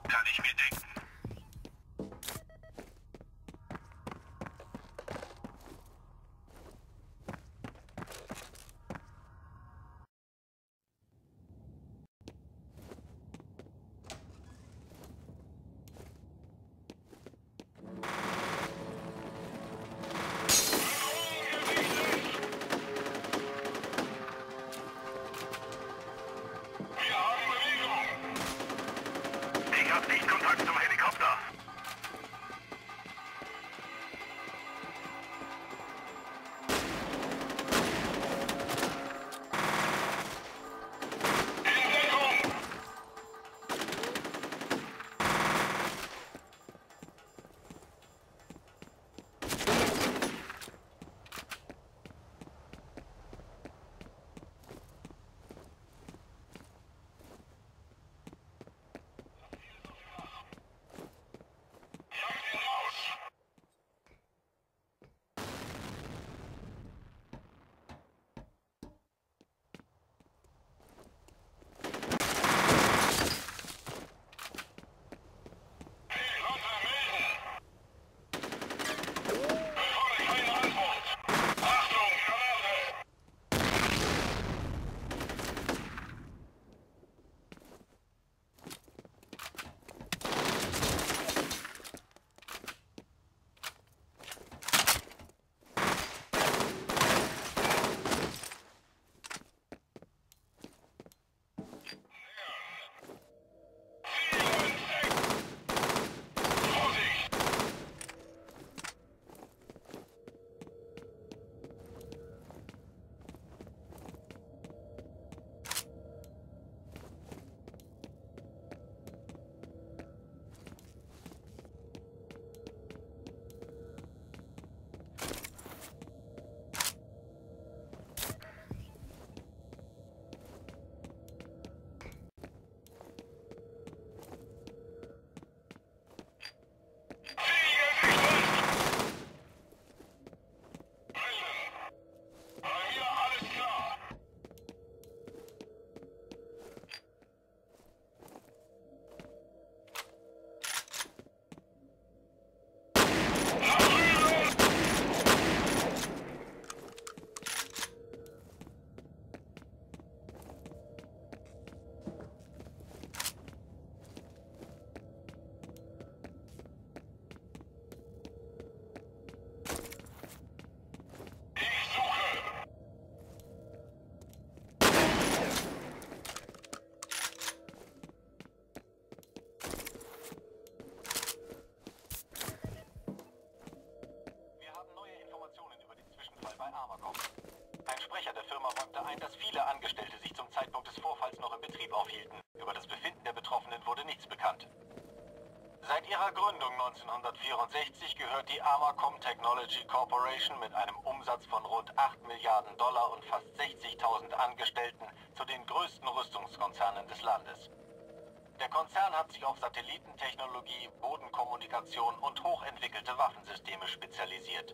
Kann ich mir denken. Ich habe Sichtkontakt zum Helikopter. Ein Sprecher der Firma räumte ein, dass viele Angestellte sich zum Zeitpunkt des Vorfalls noch im Betrieb aufhielten. Über das Befinden der Betroffenen wurde nichts bekannt. Seit ihrer Gründung 1964 gehört die Armacom Technology Corporation mit einem Umsatz von rund 8 Milliarden Dollar und fast 60.000 Angestellten zu den größten Rüstungskonzernen des Landes. Der Konzern hat sich auf Satellitentechnologie, Bodenkommunikation und hochentwickelte Waffensysteme spezialisiert.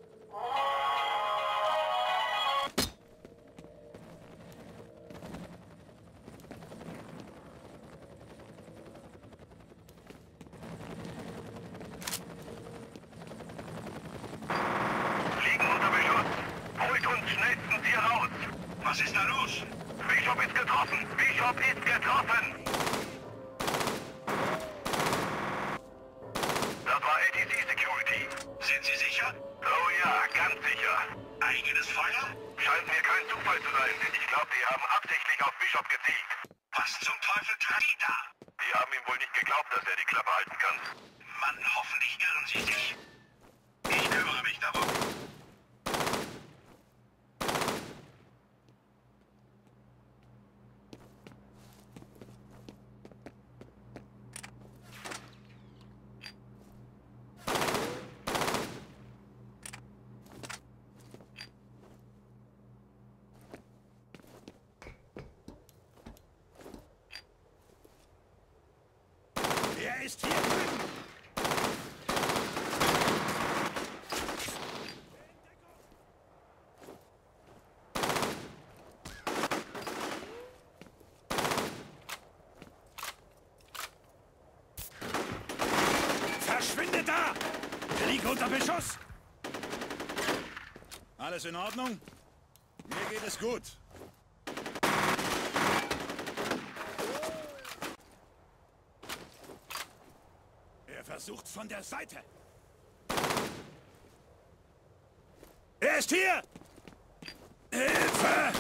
Fliegen unter Beschuss. Holt uns schnellstens hier raus. Was ist da los? Bishop ist getroffen. Bishop ist getroffen. Das war ATC Security. Sind Sie sicher? Oh ja, ganz sicher. Eigenes Feuer? Scheint mir kein Zufall zu sein. Ich glaube, die haben absichtlich auf Bishop gezielt. Was zum Teufel tun die da? Die haben ihm wohl nicht geglaubt, dass er die Klappe halten kann. Mann, hoffentlich irren sie sich. Ich kümmere mich darum. Er ist hier drüben! Verschwinde da! Er liegt unter Beschuss! Alles in Ordnung? Mir geht es gut. Er versucht von der Seite. Er ist hier! Hilfe!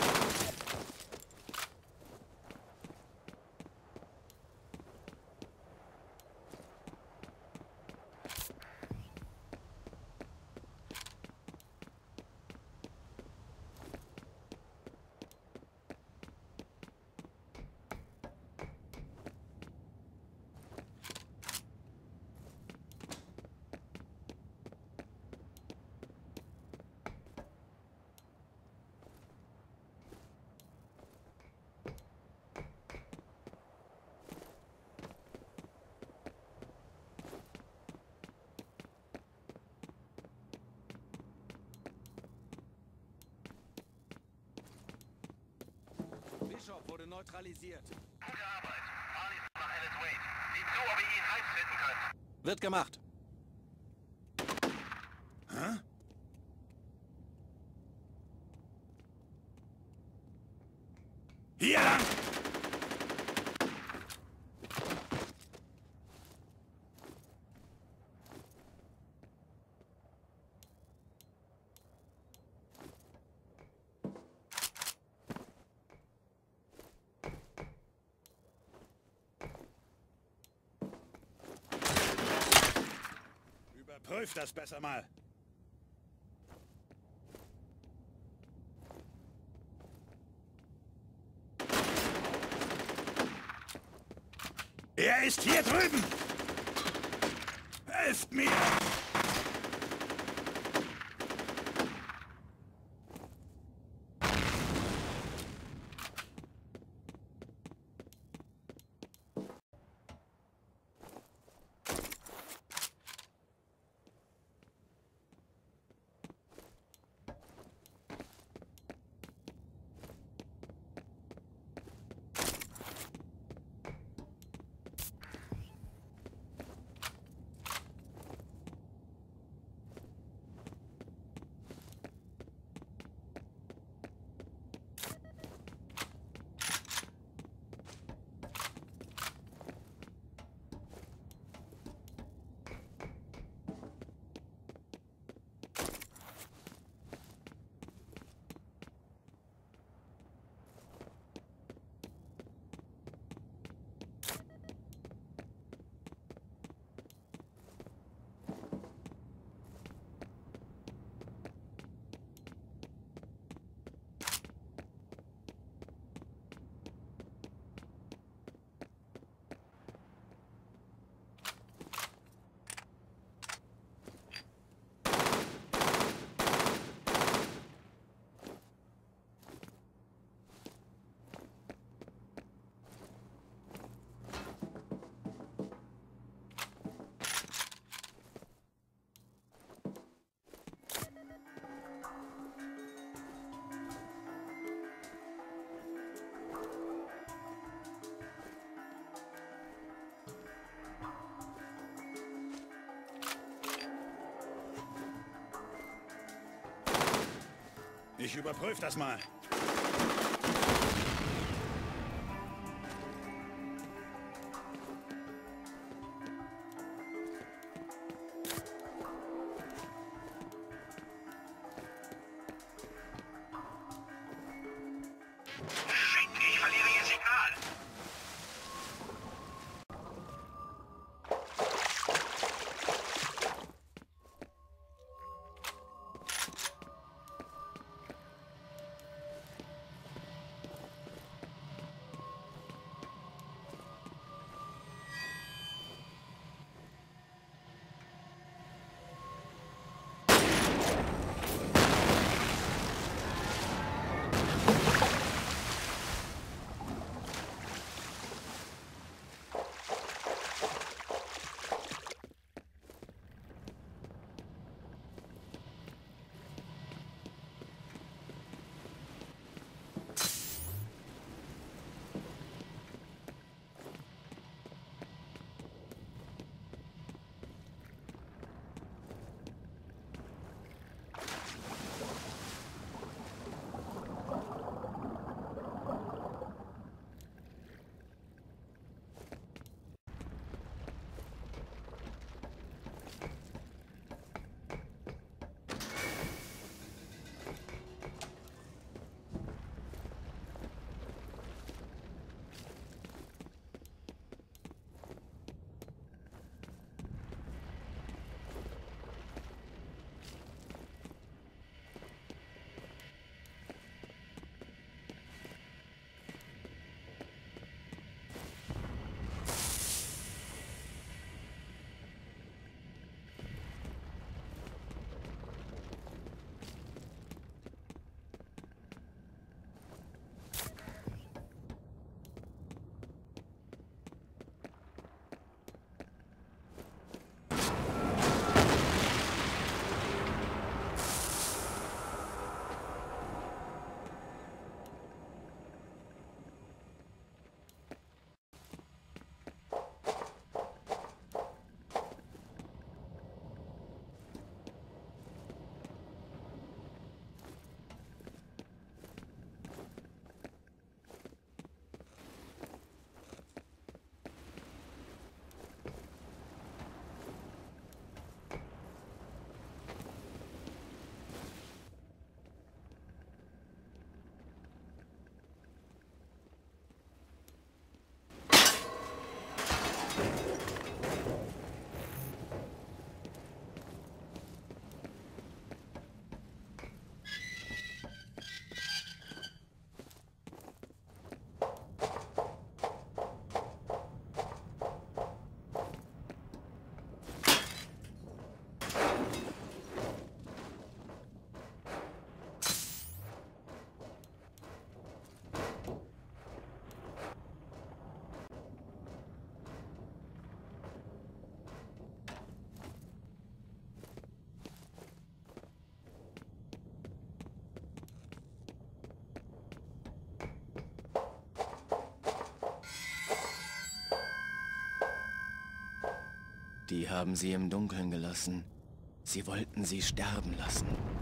Bishop wurde neutralisiert. Gute Arbeit. Marley ist nach Alice Wade. Seht zu, ob ihr ihn heiß finden könnt. Wird gemacht. Hä? Hier lang! Überprüf das besser mal. Er ist hier drüben! Helft mir! Ich überprüfe das mal. Shit, ich verliere ihr Signal. Die haben sie im Dunkeln gelassen. Sie wollten sie sterben lassen.